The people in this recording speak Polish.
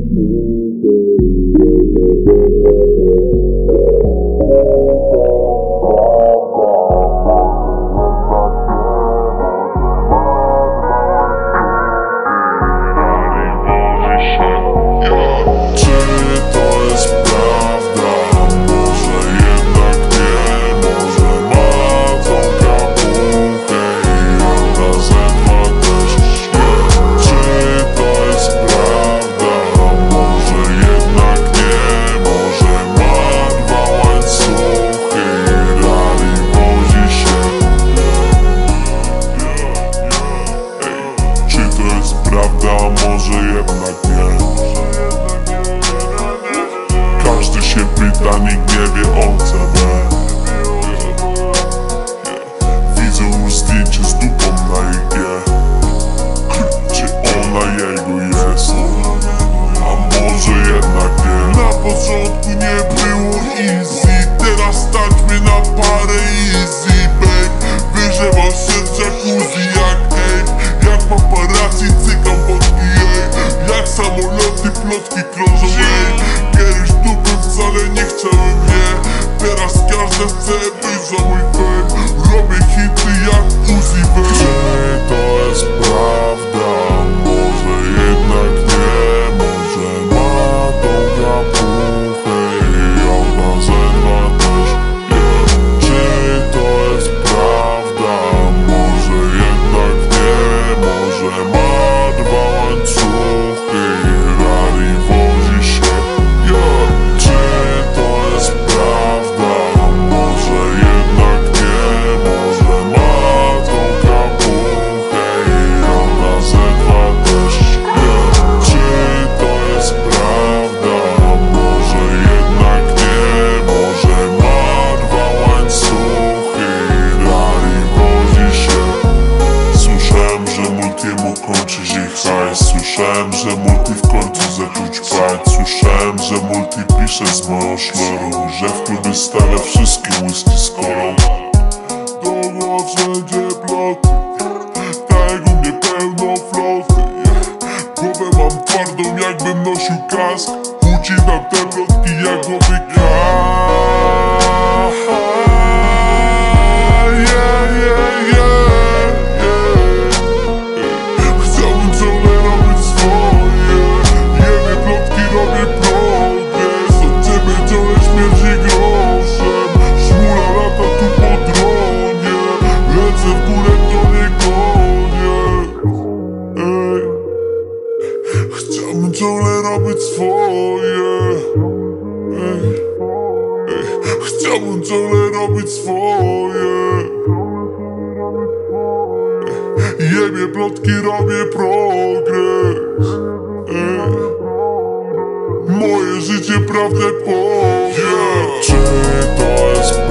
Może jednak nie. Każdy się pyta, nikt nie wie o CB. Widzę już zdjęcie z dupą na IG. Czy ona jego jest? A może jednak nie. Na początku nie było easy, teraz stać mnie na parę easy. Babe, wygrzewał się z jacuzzi jak Ape. Jak paparazzi cykam pod jak samoloty, plotki krążą, ej. Kiedyś dupy wcale nie chciałem, nie. Teraz każdy chce być za mój fame. Robię hity jak Uzi Vert. Czy to jest prawda? Może jednak nie. Może ma tą kapuchę i ona zerwa też, yeah. Czy to jest prawda? Może jednak nie. Może ma dwa łańcuchy. Słyszałem, że multi w końcu zacząć pać. Słyszałem, że multi pisze z moją szmerą, że w klubie stawia wszystkie whisky z kolą. Dookoła wszędzie ploty, tak u mnie pełno floty. Głowę mam twardą, jakbym nosił kask. Ucinam te plotki jak głowy Chciałbym ciągle robić swoje. Chciałbym ciągle robić swoje. Jebie plotki, robię progres. Moje życie prawdę powie. Czy to jest